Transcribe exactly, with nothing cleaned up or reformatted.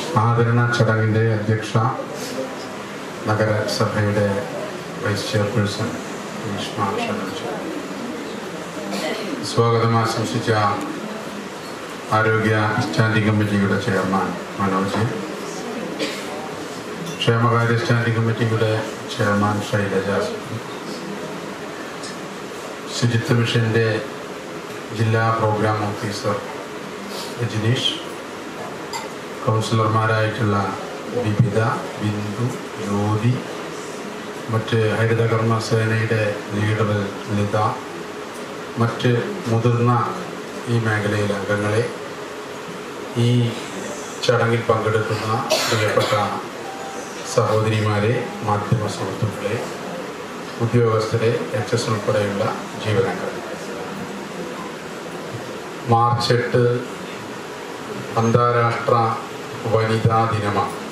ആദരണ ചടങ്ങിൻ്റെ അധ്യക്ഷ നഗരസഭയുടെ vice chairperson സ്വാഗതം ആശംസിച്ച ആരോഗ്യ സ്റ്റാൻഡിംഗ് കമ്മിറ്റിയുടെ ചെയർമാൻ മനോജ്, ക്ഷേമകാര്യ സ്റ്റാൻഡിംഗ് കമ്മിറ്റിയുടെ ചെയർമാൻ ശൈലജ, ശുചിത്വ മിഷൻ്റെ ജില്ലാ പ്രോഗ്രാം ഓഫീസർ രജനീഷ്, കൗൺസിലർമാരായിട്ടുള്ള വിവിധ, ബിന്ദു, ജ്യോതി, മറ്റ് ഹരിതകർമ്മ സേനയുടെ ലീഡർ ലളിത, മറ്റ് മുതിർന്ന ഈ മേഖലയിലെ അംഗങ്ങളെ, ഈ ചടങ്ങിൽ പങ്കെടുക്കുന്ന പ്രിയപ്പെട്ട സഹോദരിമാരെ, മാധ്യമ സുഹൃത്തുക്കളെ, ഉദ്യോഗസ്ഥരെ, എച്ച് എസ് ഉൾപ്പെടെയുള്ള ജീവനക്കാർ, മാർച്ച് എട്ട് അന്താരാഷ്ട്ര വനിതാ ദിനമാണ്.